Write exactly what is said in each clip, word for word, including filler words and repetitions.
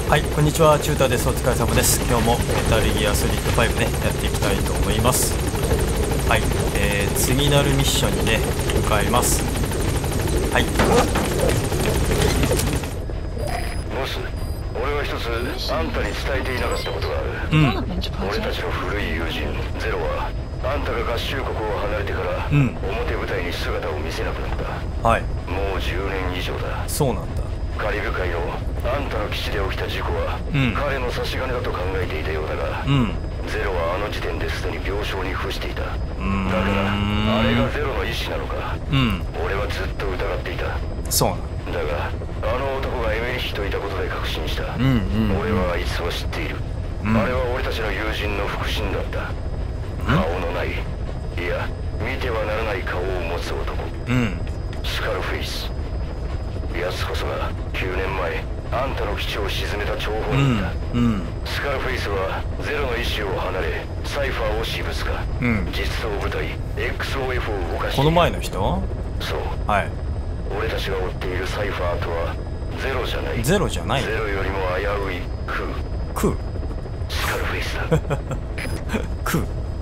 はい、こんにちは、チューターです。お疲れ様です。今日もメタルギアソリッドファイブね、やっていきたいと思います。はい、えー、次なるミッションにね、向かいます。はい。 ボス、俺は一つあんたに伝えていなかったことがある。 うん。 俺たちの古い友人、ゼロは、あんたが合衆国を離れてから、うん、表舞台に姿を見せなくなった。はい。もうじゅうねん以上だ。 そうなんだ。 カリブ海のあんたの基地で起きた事故は、うん、彼の差し金だと考えていたようだが、うん、ゼロはあの時点ですでに病床に伏していた。だからあれがゼロの意思なのか、うん、俺はずっと疑っていた。そうなんだが、あの男がエメリヒといたことで確信した。うんうんうん、俺はあいつを知っている。うん、あれは俺たちの友人の腹心だった。顔のない、いや見てはならない顔を持つ男、うん、スカルフェイス。奴こそがきゅうねんまえあんたの基地を沈めた張本人だ。うんうん、スカルフェイスはゼロの意志を離れサイファーを私物化、うん、実装部隊 エックスオーエフ を動かしている。この前の人？そう、はい。俺たちが追っているサイファーとはゼロじゃない。ゼロじゃない。ゼロよりも危ういクー。クー？スカルフェイスだ。クー。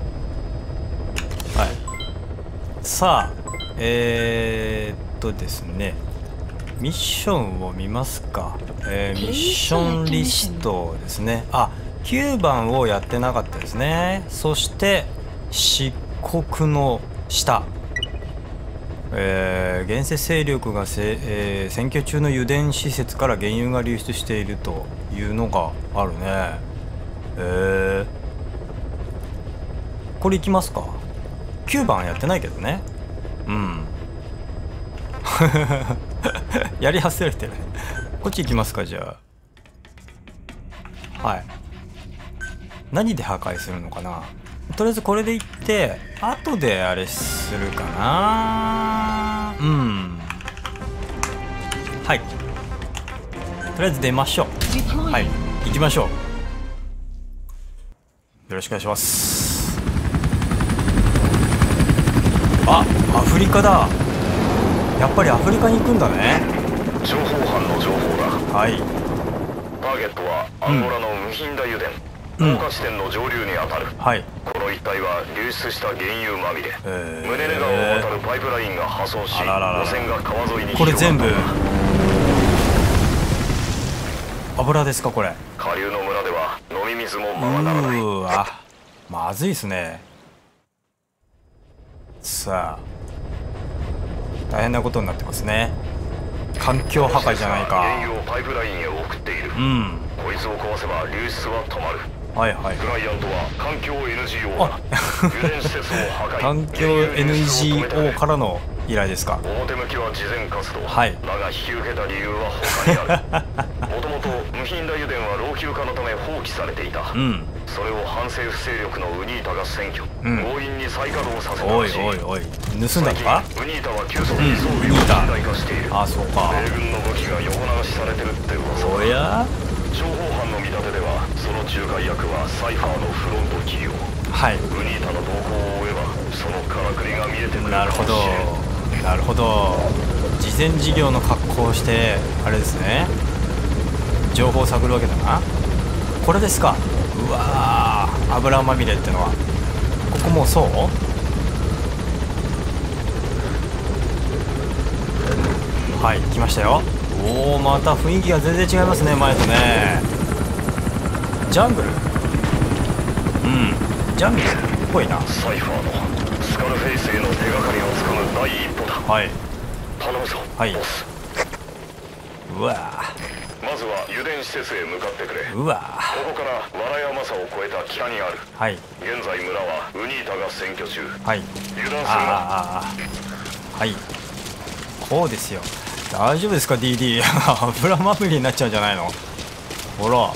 はい。さあ、えー、っとですね、ミッションを見ますか。えー、ミッションリストですね。あ、きゅうばんをやってなかったですね。そして漆黒の下、えー、現世勢力がせ、えー、占拠中の油田施設から原油が流出しているというのがあるね。えー、これいきますか。きゅうばんやってないけどね。うん。やり忘れてる。こっち行きますか。じゃあ、はい。何で破壊するのかな。とりあえずこれで行って後であれするかな。うん、はい。とりあえず出ましょう。はい、行きましょう。よろしくお願いします。あ、アフリカだ。やっぱりアフリカに行くんだね。 情報班の情報だ。 はい。 ターゲットはアンゴラの無頻大油田、高架地点の上流にあたる。はい。この一帯は流出した原油まみれ、えー、ムネネ川を渡るパイプラインが破損し、路線が川沿いに広がった。 これ全部油ですか。これ下流の村では飲み水もままならない。 うーわ、まずいっすね。さあ、大変なことになってますね。環境破壊じゃないか。 原油をパイプラインへ送っている。うん。こいつを壊せば流出は止まる。 はいはい。 クライアントは環境 エヌジーオー だ。油田施設を破壊。 環境 エヌジーオー からの依頼ですか。 表向きは慈善活動。はい。だが引き受けた理由は他にある。もともと無頻大油田は老朽化のため放棄されていた。うん。それを反政府勢力のウニータが占拠、うん、強引に再稼働させたらしい。 おいおいおい、盗んだのか。 ウニータは急速に装備を近代化している。 ああ、そうか。 米軍の武器が横流しされてるって噂。 おや、 情報班の見立てではその仲介役はサイファーのフロント企業。はい。ウニータの動向を追えばそのからくりが見えてくるかもしれん。 なるほどなるほど。慈善事業の格好をしてあれですね、情報を探るわけだな。これですか。うわー、油まみれってのはここもそう。はい、来ましたよ。おお、また雰囲気が全然違いますね、前とね。ジャングル、うん、ジャングルっぽいな。 サイファーのスカルフェイスへの手がかりをつかむ第一歩だ。はい、頼むぞ。はい。うわー、 まずは油田施設へ向かってくれ。 うわ、 ここからワラヤマサを越えた北にある。はい。現在村はウニータが占拠中。はい。油断するな。 ああ、はい。こうですよ。大丈夫ですか ディーディー。 油まみれになっちゃうんじゃないの。ほら。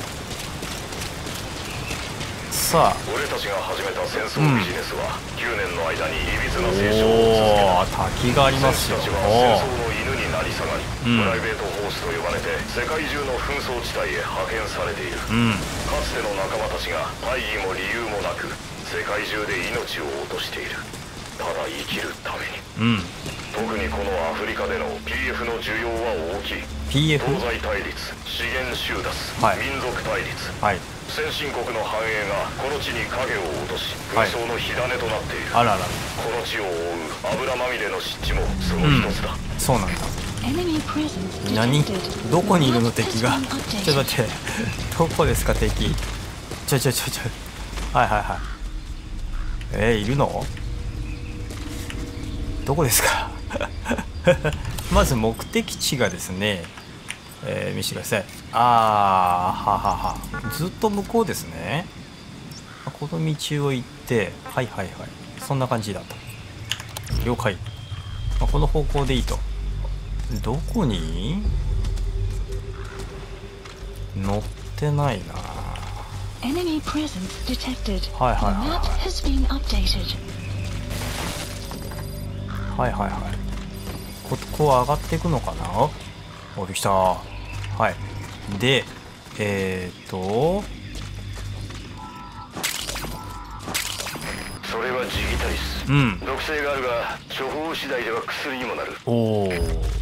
さあ、 俺たちが始めた戦争ビジネスは、うん、きゅうねんの間にいびつな成長を続けた。 おお、滝がありますよ。 戦士たちは戦争の犬になり下がり、うん、プライベートホースと呼ばれて世界中の紛争地帯へ派遣されている。うん、かつての仲間たちが大義も理由もなく世界中で命を落としている。ただ生きるために。うん、 特にこのアフリカでの ピーエフ の需要は大きい。 ピーエフ？ 東西対立、資源収奪、 はい、 民族対立、 はい、 先進国の繁栄がこの地に影を落とし紛争の火種となっている、 はい、あらら。 この地を覆う油まみれの湿地もその一つだ、 うん、そうなんだ。何？どこにいるの敵が？ちょっと待ってどこですか敵？ちょちょちょちょはいはいはい。えー、いるの？どこですかまず目的地がですね、えー、見せてください。あーははは、ずっと向こうですね。この道を行って、はいはいはい、そんな感じだと。了解。この方向でいいと。どこに？乗ってないな。はいはいはいはいはいはい。ここ上がっていくのかな。お、できた。はい。で、えーとそれはジギタリス。うん。毒性があるが処方次第では薬にもなる。 おお。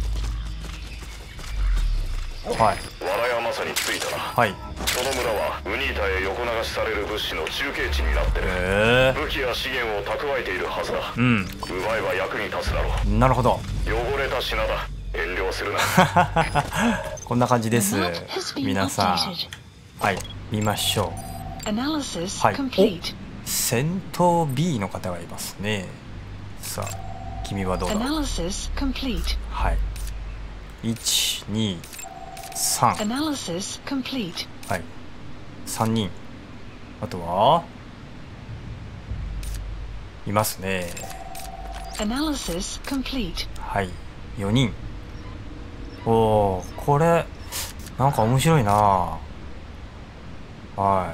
はい。 藁山さに着いたな。 はい。 その村はウニータへ横流しされる物資の中継地になってる。 へー。 武器や資源を蓄えているはずだ。 うん。 奪えば役に立つだろう。 なるほど。 汚れた品だ。遠慮するな。 こんな感じです。皆さん。はい。見ましょう。はい。お、戦闘 B の方がいますね。さあ、君はどうだ？はい。いち、に、さん。はい。さんにん。あとは、いますね。はい。よにん。おお、これ、なんか面白いな。はい。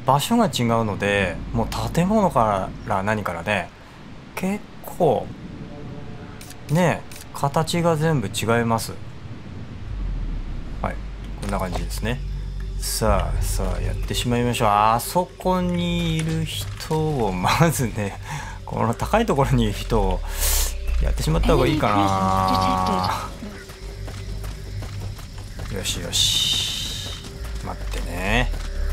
場所が違うので、もう建物から何からね、結構、ね、形が全部違います。はい。こんな感じですね。さあ、さあ、やってしまいましょう。あそこにいる人を、まずね、この高いところにいる人を、やってしまった方がいいかな。よしよし、待ってね。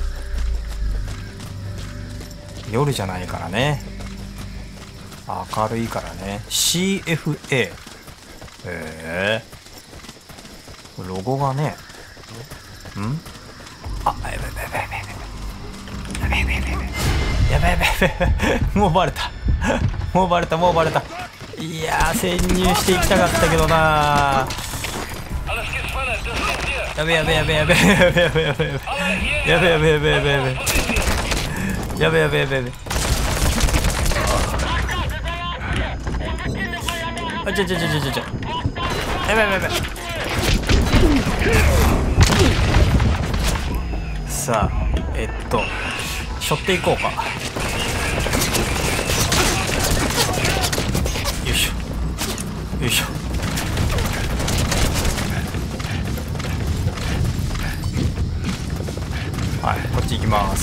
夜じゃないからね、明るいからね。 シーエフエー。 へえ、ロゴがね、んあ、やべやべやべやべやべやべやべやべやべやべやべもうバレたもうバレたもうバレた。いやー、潜入していきたかったけどな。やべやべやべやべやべやべやべやべやべやべやべやべやべやべやべやべやべやべ。あ、ちょちょちょちょちょちょ、やべやべやべ。さあ、えっと背負っていこうか。よいしょよいしょ。はい、こっち行きます。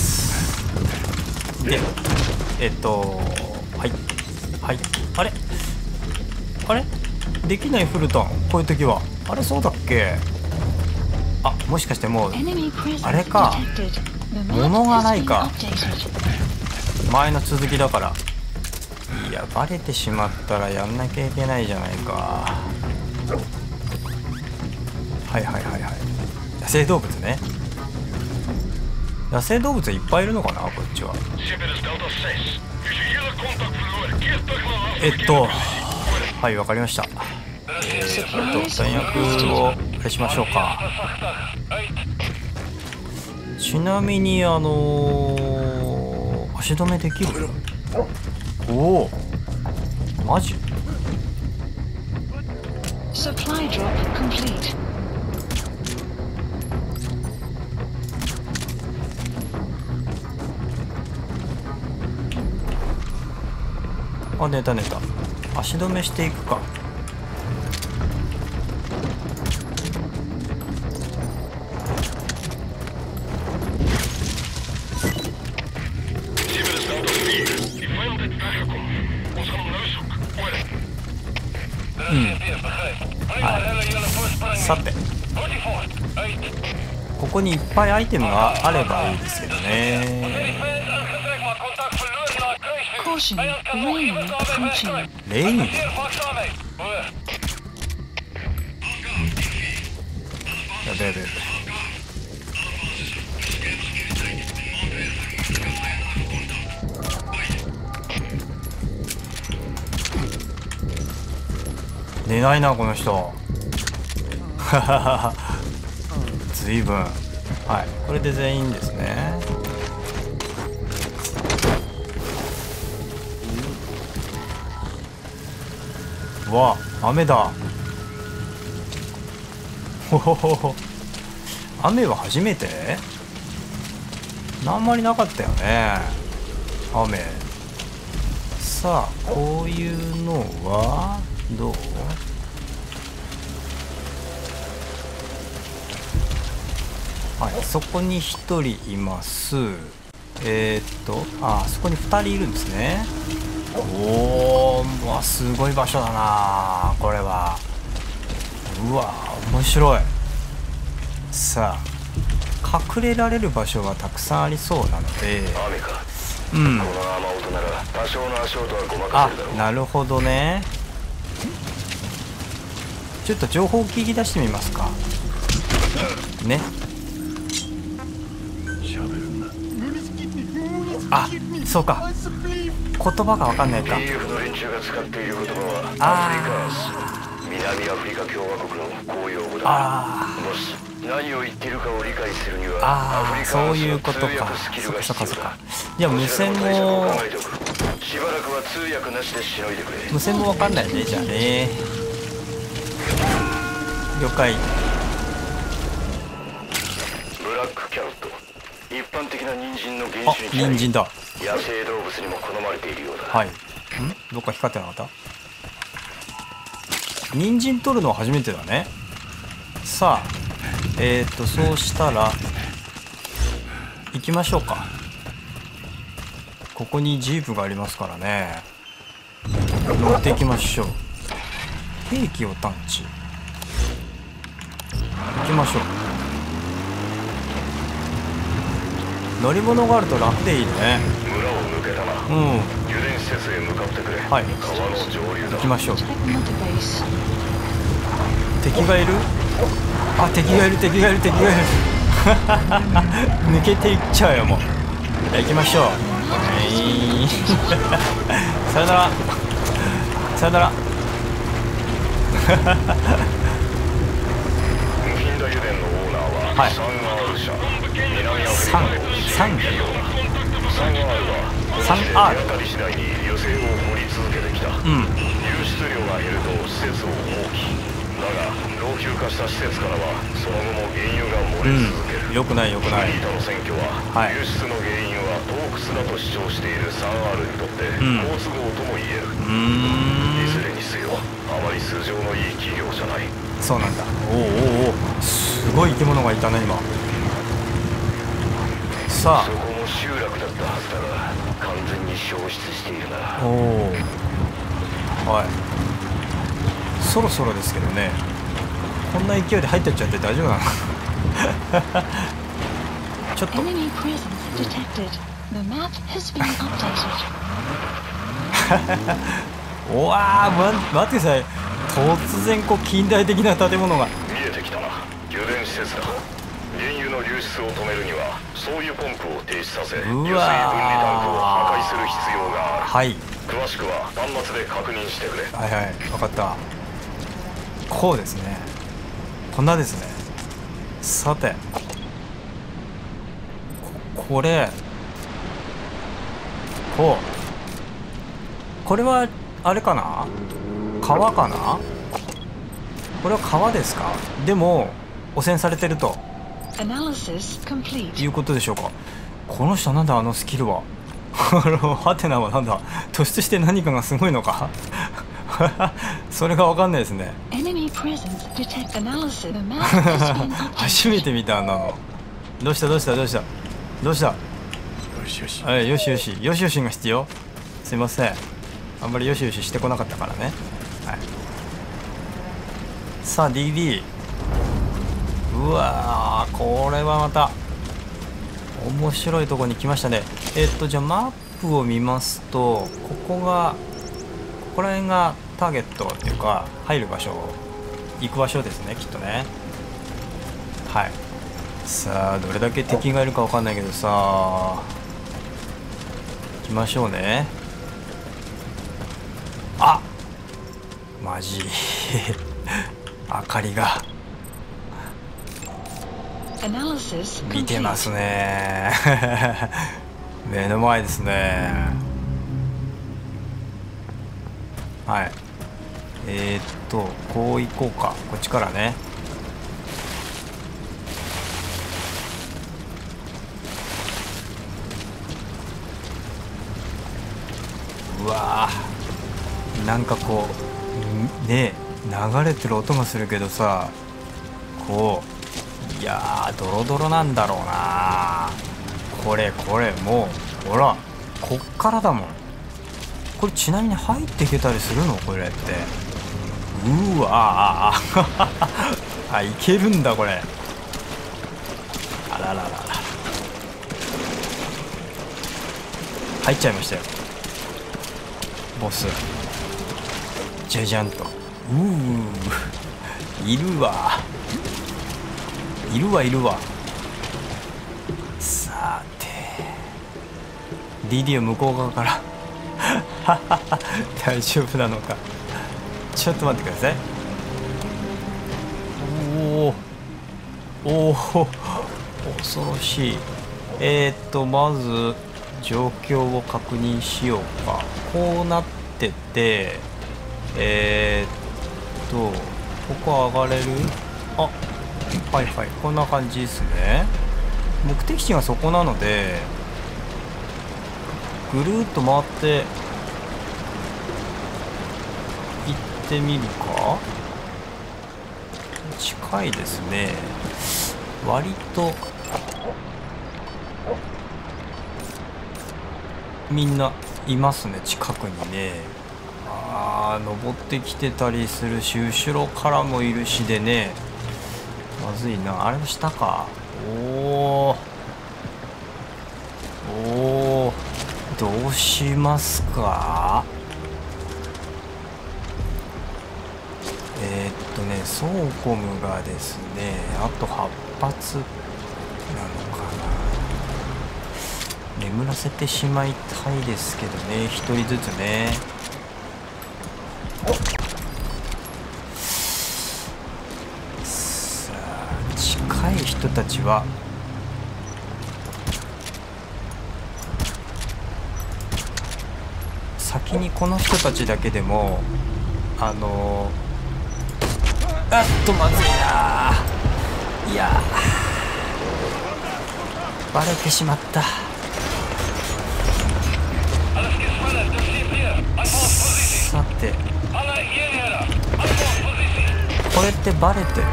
で、えっとはいはい、あれあれできないフルトン、こういう時は。あれ、そうだっけ。あ、もしかしてもうあれか、物がないか、前の続きだから。いや、バレてしまったらやんなきゃいけないじゃないか。はいはいはいはい。野生動物ね。野生動物いっぱいいるのかな、こっちは。えっとはい、わかりました。えー、あと弾薬をあれしましょうか。ちなみにあのー、足止めできる？おお、マジ？あ、寝た寝た。足止めしていくか。 うん、はい、さてここにいっぱいアイテムがあればいいですけどね。レイン、やべやべやべ。寝ないなこの人。ずいぶん。はい、これで全員ですね。うわ、雨だ。ほほほほ。雨は初めて？あんまりなかったよね、雨。さあ、こういうのはどう？はい、そこにひとりいます。えー、っとあそこにふたりいるんですね。おー、わ、すごい場所だなこれは。うわ、面白い。さあ、隠れられる場所がたくさんありそうなので、うん、あ、なるほどね。ちょっと情報を聞き出してみますかね。あ、そうか、言葉が分かんないか。あ南アフリカ共和国の公用語だ。ああ、もし何を言っているかを理解するには、ああ、そういうことか。そっかそっかそっか。いや、無線もしばらくは通訳なしでしのいでくれ。無線も分かんないね、じゃあね。了解。ブラックキャロット、一般的な人参の原種に近い。あ、人参だ。野生動物にも好まれているようだ。はい。ん？どっか光ってなかった？人参取るのは初めてだね。さあ、えーとそうしたら行きましょうか。ここにジープがありますからね、乗っていきましょう。兵器を探知、行きましょう。乗り物があると楽でいいね。村を抜けたな。うん、油田施設へ向かってくれ。はい、川の上流だ。行きましょう。敵がいる？あ、敵がいる敵がいる敵がいる抜けていっちゃうよ、もう。行きましょう。はい、さよならさよなら近代油田のオーナーは、はい、サンアール社、南アフリカのサンサンアールはサンアール当たり次第に油性を掘り続けてきた。うん、流出量が減ると施設を放棄。だが老朽化した施設からはその後も原油が漏れ続ける。うん、よくないよくない。リーダの選挙は、はい、流出の原因は洞窟だと主張しているサンアールにとって好都合とも言える。うん、いずれにせよあまり素性のいい企業じゃない。そうなんだ。おおおお、すごい生き物がいたね今。さあ、そこも集落だったはずだが完全に消失しているな。おお、はい、そろそろですけどね。こんな勢いで入ってっちゃって大丈夫なのちょっとおわー、ま、待ってください。突然こう近代的な建物が見えてきたな。油田施設だ。原油の流出を止めるにはそういうポンプを停止させ、油水分離タンクを破壊する必要がある。はい、詳しくは端末で確認してくれ。はいはい、分かった。こうですね、こんなですね。さて こ, これこうこれはあれかな、川かな。これは川ですか。でも汚染されてるということでしょうか。この人なんだ、あのスキルはハテナはなんだ、突出して何かがすごいのかそれが分かんないですね初めて見た、あんなの。どうしたどうしたどうしたどうした。よしよし、はい、よしよしよしよしが必要。すいません、あんまりよしよししてこなかったからね。はい、 さあ ディーディー、 うわー、これはまた面白いとこに来ましたね。えっとじゃあマップを見ますと、ここがここら辺がターゲットっていうか入る場所、行く場所ですね、きっとね。はい。さあどれだけ敵がいるかわかんないけどさ、行きましょうね。あ、マジ明かりが見てますね目の前ですね。はい。えー、っとこう行こうか、こっちからね。うわー、なんかこうね、流れてる音がするけどさ、こう、いやードロドロなんだろうな。これこれもうほら、こっからだもん。これちなみに入っていけたりするのこれって。うわーあ、いけるんだこれ。あらららら、入っちゃいましたよボス。じゃじゃんと。うー、いるわいるわいるわ。さて ディーディー を向こう側から大丈夫なのか。ちょっと待ってください。おおおお、恐ろしい。えー、っとまず状況を確認しようか。こうなってて、えー、っとここ上がれる。あ、はいはい、こんな感じですね。目的地がそこなのでぐるーっと回って行ってみるか。近いですね、割と。みんないますね、近くにね。あー、登ってきてたりするし、後ろからもいるしでね、まずいな。あれの下か。おーおー、どうしますか。えー、っとねソーコムがですね、あとはっぱつなのかな。眠らせてしまいたいですけどね、ひとりずつね。さあ近い人たちは先にこの人たちだけでもあのー、あっとまずいな。いやバレてしまった。さてこれってバレてる？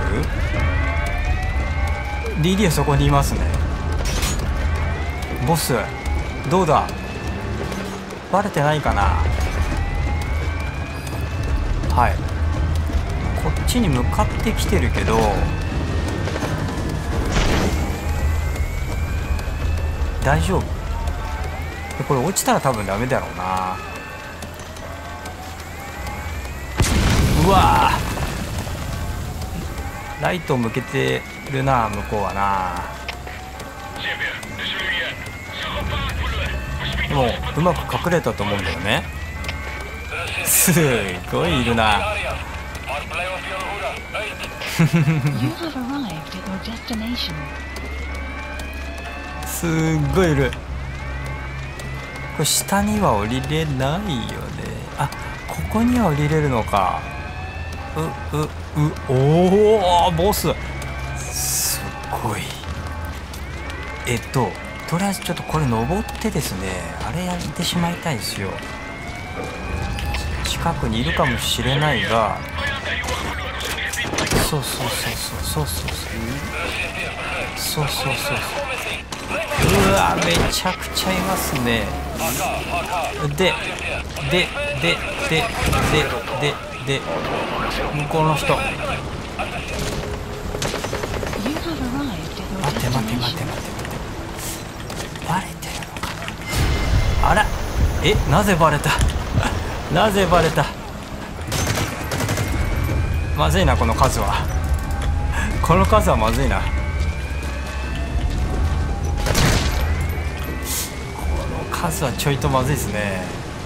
ディーディー はそこにいますね。ボスどうだ、バレてないかな。はい、こっちに向かってきてるけど大丈夫？これ落ちたら多分ダメだろうな。うわー、ライトを向けてるな向こうはな。でもうまく隠れたと思うんだよね。すごいいるなすっごいいる。これ下には降りれないよね。あ、ここには降りれるのか。うううおお、ボスすごい。えっととりあえずちょっとこれ登ってですね、あれやってしまいたいんですよ。近くにいるかもしれないが、そうそうそうそうそうそうそうそうそうそうそう、うわめちゃくちゃいますね。ででででででで向こうの人待って待って待って待って、バレてるのか。あら、え、なぜバレたなぜバレた。まずいな、この数はこの数はまずいな。この数はちょいとまずいですね。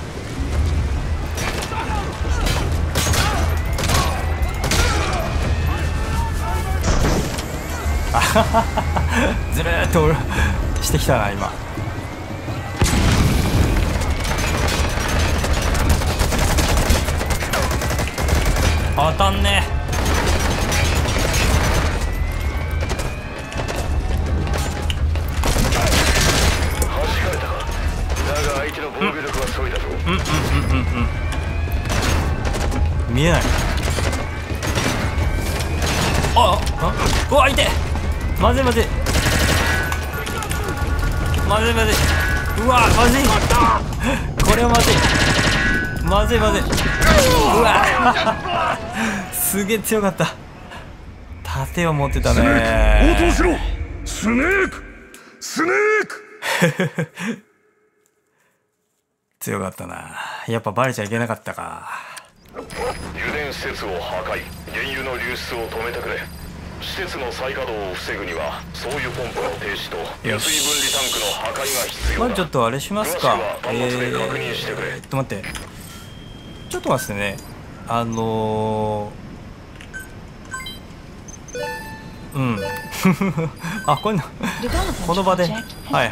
あはははずるーっとしてきたな今。当たんねえ。うんうんうんうんうん。見えない。ああ、うわ、痛い。まずいまずいまずいまずい。うわ、まずいこれはまずいまずいまずい。うわすげえ強かった。盾を持ってたね。 応答しろ。スネークスネーク強かったな。やっぱバレちゃいけなかったか。 油田施設を破壊、原油の流出を止めてくれ。施設の再稼働を防ぐにはそういうポンプの停止と油水分離タンクの破壊が必要だ。 まあちょっとあれしますか。 えーっと待って、ちょっと待ってね。あのー、うんあ、こんなこの場で、はいはい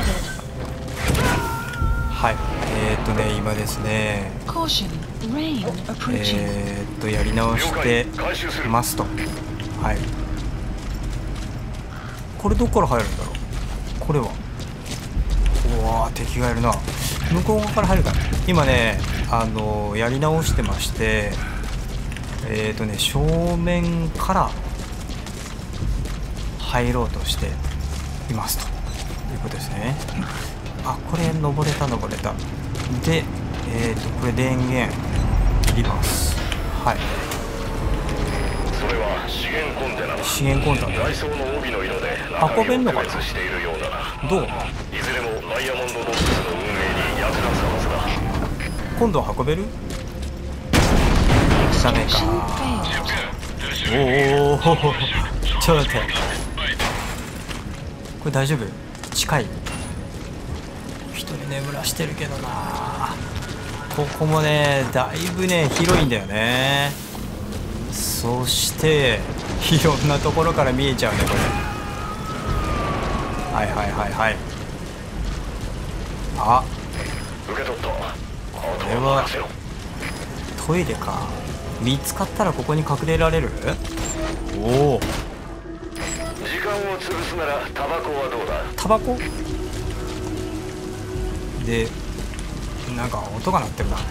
はい、えー、っとね今ですね、えー、っとやり直してますと。はい、これどこから入るんだろう。これはうわー、敵がいるな。向こう側から入るかな。今ね、あのー、やり直してまして、えー、っとね正面から入ろうとしていますということですね。あ、これ登れた登れた。で、えっとこれ電源切ります。はい。 それは資源コンテナだ。 資源コンテナ。 外装の帯の色で運べんのかな。 しているようだな。 どう？ いずれもダイヤモンドボックスの運営に役立つはずだ。 今度は運べる？ダメか。おお、ちょっと待って。これ大丈夫？近い？一人眠らしてるけどな。ここもねだいぶね広いんだよね。そしていろんなところから見えちゃうねこれ。はいはいはいはい。あ、 受け取った。 これはトイレか。見つかったらここに隠れられる？おお、 時間を潰すならタバコはどうだ？ タバコで、なんか音が鳴ってるな。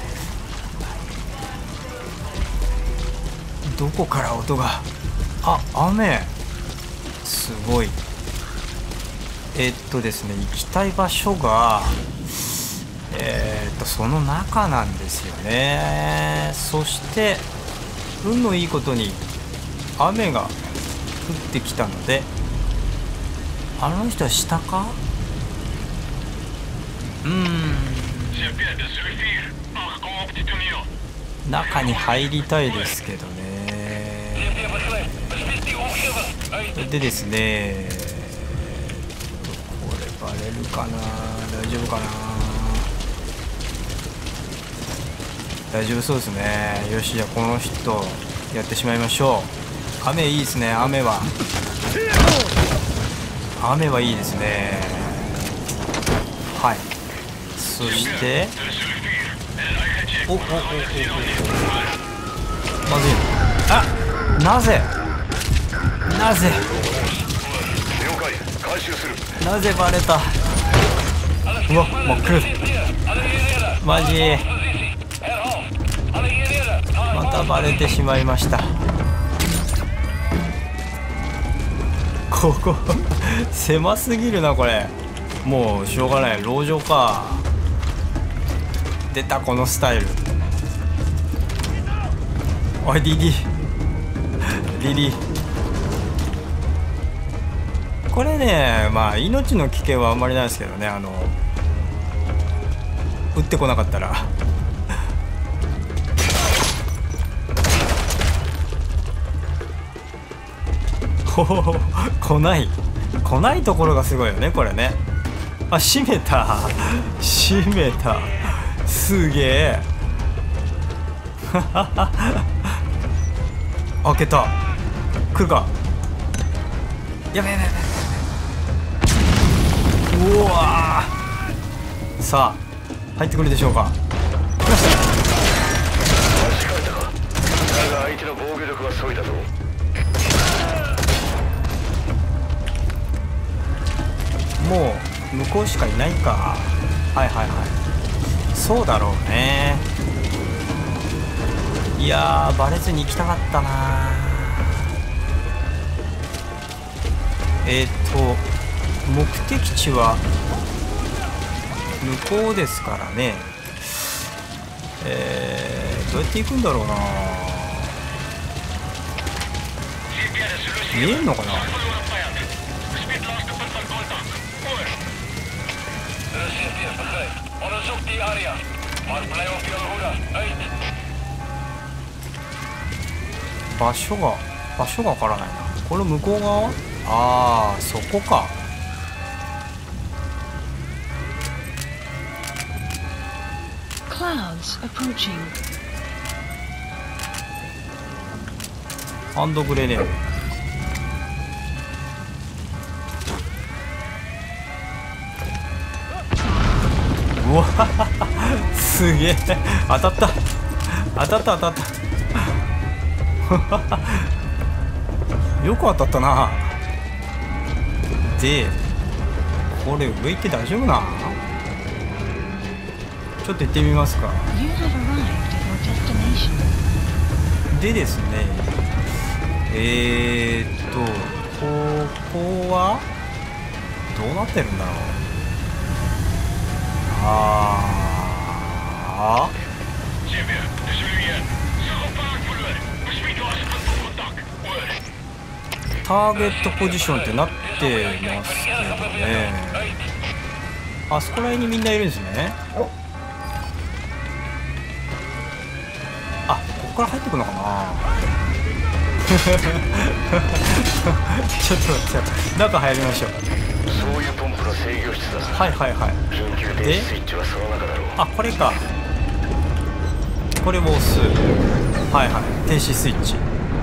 どこから音が。あ、雨。すごい。えっとですね、行きたい場所がえー、っとその中なんですよね。そして運のいいことに雨が降ってきたので、あの人は下か。うーん、中に入りたいですけどね。でですね、これバレるかな。大丈夫かな。大丈夫そうですね。よし、じゃあこの人やってしまいましょう。雨いいですね。雨は雨はいいですね。はい。そしておおおおおお、まずい。あ、なぜなぜ了解、回収する。 なぜバレた。うわ、真っ暗だ。マジまたバレてしまいました。ここ狭すぎるなこれ。もうしょうがない、籠城か。出たこのスタイル。おい、リリーリリーこれね、まあ命の危険はあんまりないですけどね、あの撃ってこなかったらほほほ、来ない来ないところがすごいよねこれね。あ、閉めた閉めた、すげえ開けた、来るか、やべやべやべ、うわー、さあ入ってくるでしょうか。 間違えたか。だが相手の防御力はそいだぞ。 もう向こうしかいないか。はいはいはい、そうだろうね。いやー、バレずに行きたかったな。えっと目的地は向こうですからね。えー、どうやって行くんだろうな。見えるのかな。場所が場所がわからないな。これ向こう側、ああそこか。ハンドグレネード。うわすげえ、当たった当たった当たったよく当たったな。でこれ上行って大丈夫な。ちょっと行ってみますか。でですね、えー、っとここはどうなってるんだろう。ああターゲットポジションってなってますけどね。あそこら辺にみんないるんですね。あ、ここから入ってくるのかなちょっと待って、中入りましょう。 そういうポンプの制御室だ。 はいはいはい。 緊急停止スイッチはその中だろう。 あ、これか。これを押す。はいはい、停止スイッチ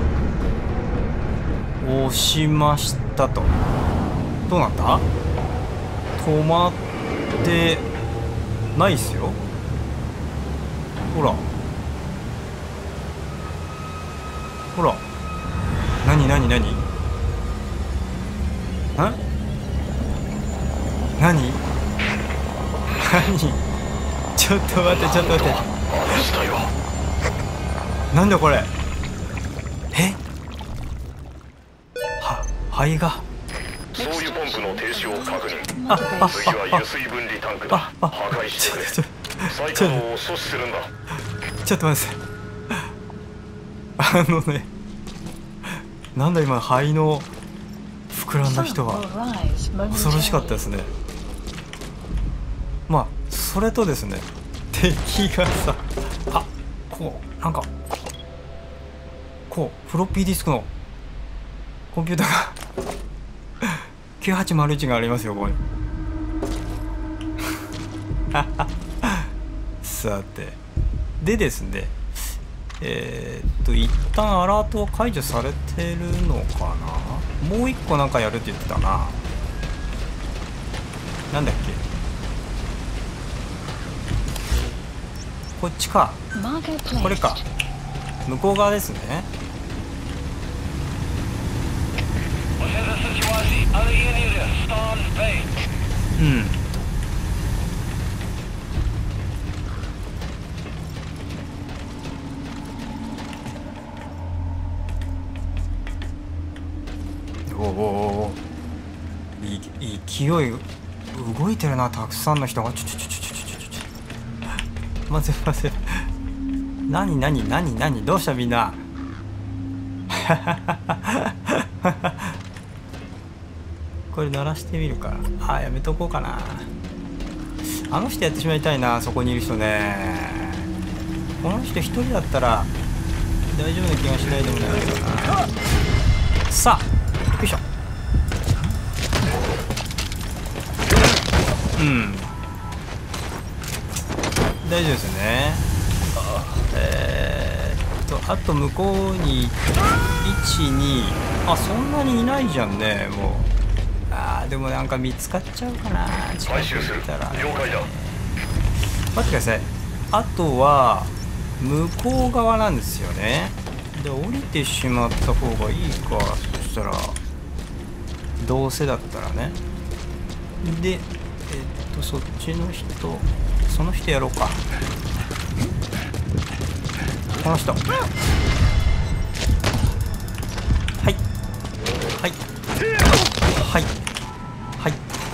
押しましたと。どうなった？止まってないっすよ。ほらほら、なになになに、んなになに、ちょっと待ってちょっと待って、なんだこれ、えは肺が、 そういうポンプの停止を確認。 ああ次は油水分離タンクだ。破壊してくれ。再稼働を阻止するんだ。 ちょっと待って、あのね、なんだ今肺の膨らんだ人は恐ろしかったですね。まあそれとですね、敵がさ、あ、こうなんかこうフロッピーディスクのコンピューターがきゅうはちまるいちがありますよ、ここにさてでですね、えー、っと一旦アラートは解除されてるのかな。もう一個なんかやるって言ってたな。なんだっけ、こっちか、これか、向こう側ですね。うん、おおい勢い動いてるな、たくさんの人が。ちょちょちょちょちょちょちょまずまず、なになになになに、どうしたみんなここれ鳴らしてみるか。あーやめとこうかな。あの人やってしまいたいな。そこにいる人ね。この人一人だったら大丈夫な気がしないでもないけどな。さあよいしょ。うん大丈夫ですよね。えー、っとあと向こうにいちにあそんなにいないじゃんね。もうあーでもなんか見つかっちゃうかな。近くにいたら、ね、 了解だ。 待ってください。あとは向こう側なんですよね。で降りてしまった方がいいか。そしたらどうせだったらね。でえっとそっちの人その人やろうか。この人はいはいはいはい。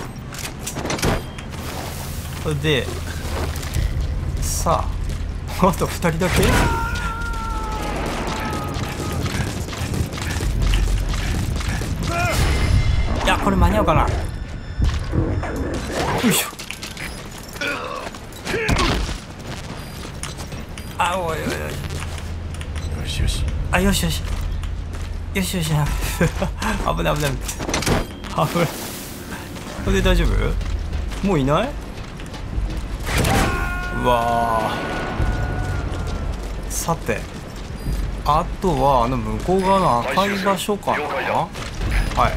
それでさああとふたりだけ。いやこれ間に合うかな。よいしょ。あおいおいおい。よしよし。あよしよしよしよしな。危ない危ない危ない。これで大丈夫？もういない？うわーさてあとはあの向こう側の赤い場所かな。はい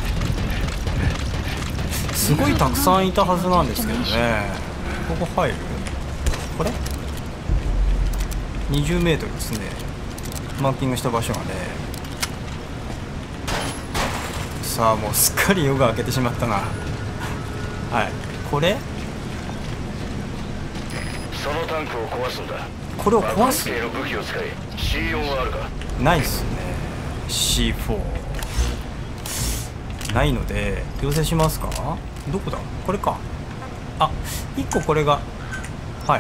すごいたくさんいたはずなんですけどね。ここ入る？これにじゅうメートルですね。マーキングした場所がね。さあもうすっかり夜が明けてしまったな。はいこれそのタンクを壊すんだ。 これを壊す？ の武器を使い シーよん はあるか？ ないっすね。 シーフォー ないので要請しますか。どこだこれか。あいっここれがはい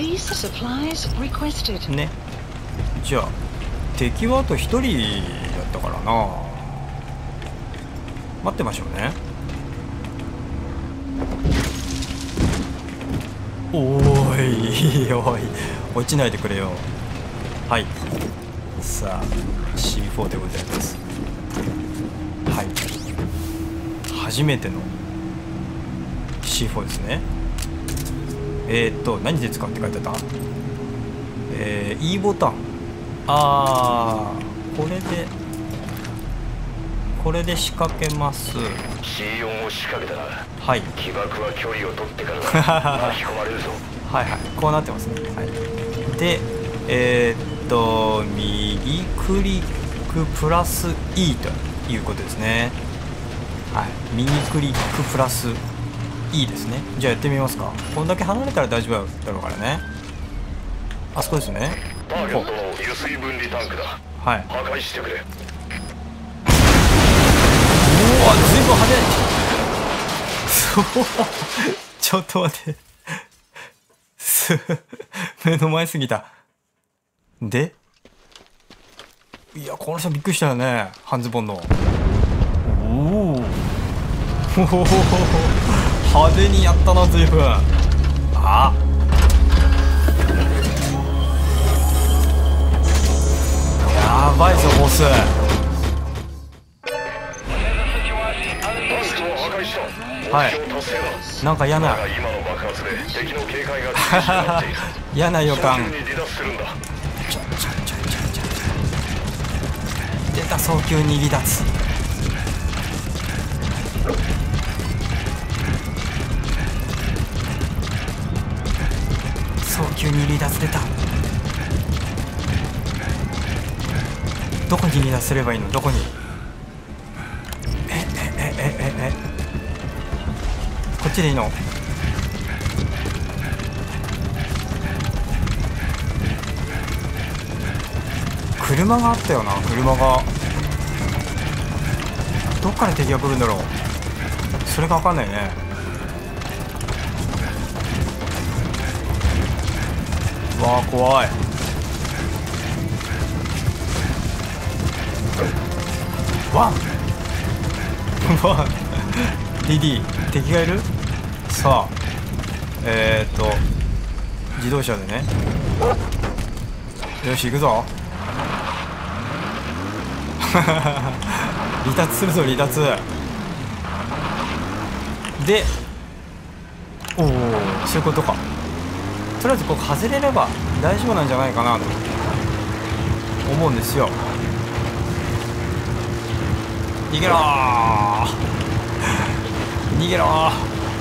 ね。じゃあ敵はあとひとりだったからな。待ってましょうね。おーいおい落ちないでくれよ。はいさあ シーフォー でございます。はい初めての シーフォー ですね。えー、っと何で使うって書いてあった？えー、E ボタン。あーこれでこれで仕掛けます。 シーよん を仕掛けたな。 はい起爆は距離を取ってからだ。巻き込まれるぞ。 はいはいこうなってますね。はいでえー、っと右クリックプラス E ということですね。はい右クリックプラス E ですね。じゃあやってみますか。こんだけ離れたら大丈夫だろうからね。あそこですね。 ターゲットの油水分離タンクだ。 はい破壊してくれ。 うわずいぶん派手。ちょっと待って目の前すぎた。でいやこの人びっくりしたよね。半ズボンのおお派手にやったな。ずいぶんあやばいぞボス。はいなんか嫌な嫌な予感。ちょちょちょちょちょ出た早急に離脱。早急に離脱出た。どこに離脱すればいいの？どこに？ええええええこっちでいいの？車があったよな。車がどっから敵が来るんだろう。それが分かんないね。うわー怖い。わっわっディーディー 敵がいる。さあえー、っと自動車でね、よし行くぞ離脱するぞ離脱で、おおそういうことか。とりあえずここ外れれば大丈夫なんじゃないかなと思うんですよ。逃げろー逃げろー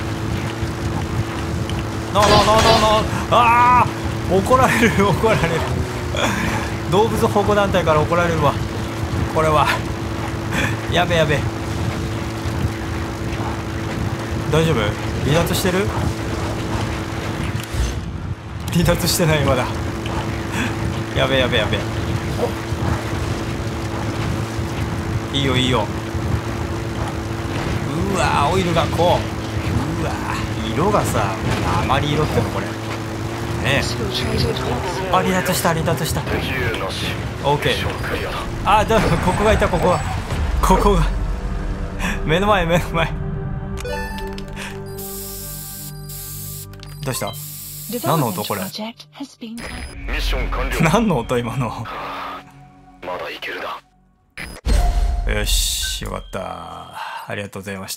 ノーノーノーノーノー。あー怒られる怒られる動物保護団体から怒られるわこれはやべやべ。大丈夫？離脱してる？離脱してないまだやべやべやべ。いいよいいよ。うわオイルがこううわ色がさあまり色ってのこれねえ。あ離脱した離脱した。オーケー。あだここがいたここがここが目の前目の前。どうした？何の音これ？何の音今の？ まだいけるな。 よしよかった。ありがとうございました。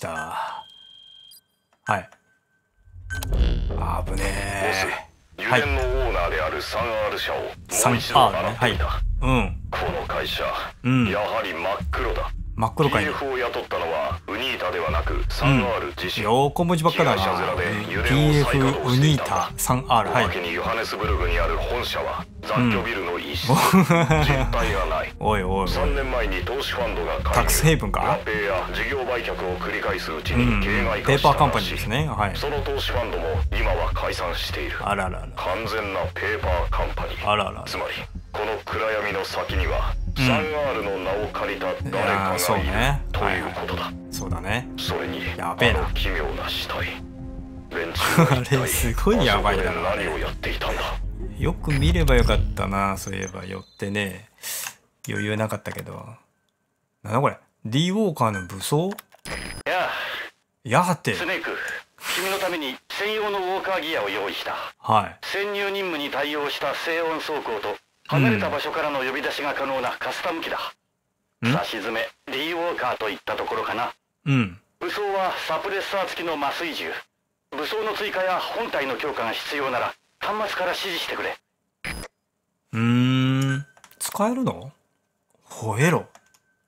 はい。あぶねえ。 油田のオーナーである スリーアール 社をもう一度洗ってみた。 うん。 この会社、 うん、 やはり真っ黒だ。 真っ黒かい。 ピーエフ を雇ったのはウニータではなく スリーアール 自身。 横文字ばっかだな。ピーエフ ウニータ スリーアール。はい。おまけにヨハネスブルグにある本社は雑居ビルの一室。実体がない。 おいおいおい。 さんねんまえに投資ファンドがタックスヘイブンか。 合併や事業売却を繰り返すうちに形骸化したらしい。 ペーパーカンパニーですね。はい。 その投資ファンドも今は解散している。 あららら。 完全なペーパーカンパニー。 あらら。 つまりこの暗闇の先には スリーアール の名を借りた誰かがいるということだ。 そうだね。 それにやべえな。 奇妙な死体。連中はあれすごいやばいだろ。 何をやっていたんだ。 よく見ればよかったな。そういえば寄ってね余裕なかったけど。なんだこれ D ウォーカーの武装。 やあやがてスネーク、君のために専用のウォーカーギアを用意した。 はい。 潜入任務に対応した静音装甲と離れた場所からの呼び出しが可能なカスタム機だ。差し詰め D ウォーカーといったところかな。 うん。 武装はサプレッサー付きの麻酔銃。武装の追加や本体の強化が必要なら端末から指示してくれ。 うーん。使えるの？ホエロ。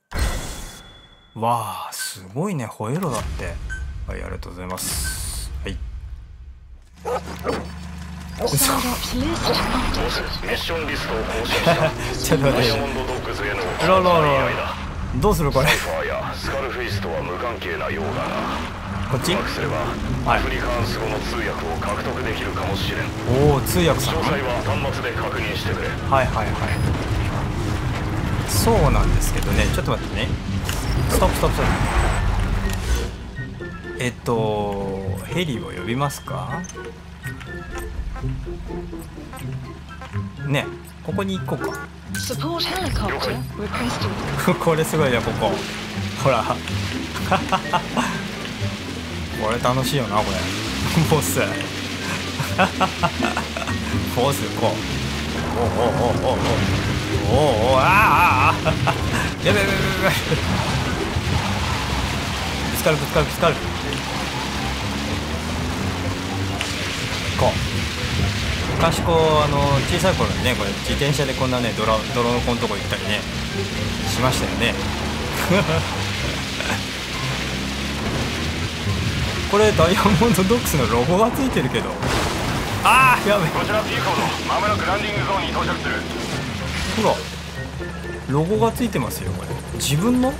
わあすごいねホエロだって。はいありがとうございます。はい。 ミッションリストを更新した。 ちょっと待って。ロロロどうするこれ。 スカルフェイスとは無関係なようだな。 こっち？ うまくすればアフリカンス語の通訳を獲得できるかもしれん。 おお通訳さん。 詳細は端末で確認してくれ。 はいはいはい。そうなんですけどね。ちょっと待ってね。ストップストップストップ。えっとヘリを呼びますか。ねここに行こうか。これすごいねここ。ほらこれ楽しいよなこれ。ボスボスこうおおおおおおおおああやべやべやべやべぶつかるぶつかるぶつかる。こう昔こうあの小さい頃にねこれ自転車でこんなね泥泥のこのとこ行ったりねしましたよねこれダイヤモンドドックスのロゴがついてるけど。あーやべ。 こちら P コードまもなくランディングゾーンに到着する。 ほらロゴがついてますよこれ。自分のこ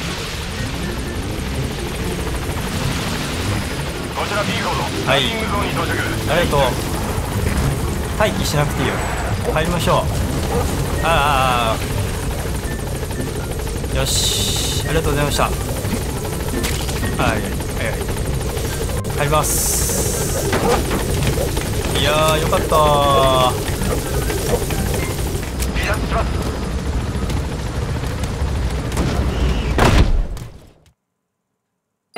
ちら P コードランディングゾーンに到着。 ありがとう。待機しなくていいよ。入りましょう。ああよしありがとうございました。はいはいはい入ります。いやーよかったー。 離脱します。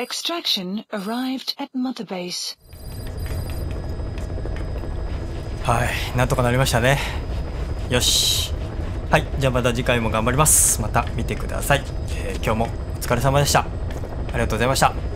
Extraction arrived at Mother Base. はい、なんとかなりましたね。よし。はい、じゃあまた次回も頑張ります。また見てください。えー、今日もお疲れ様でした。ありがとうございました。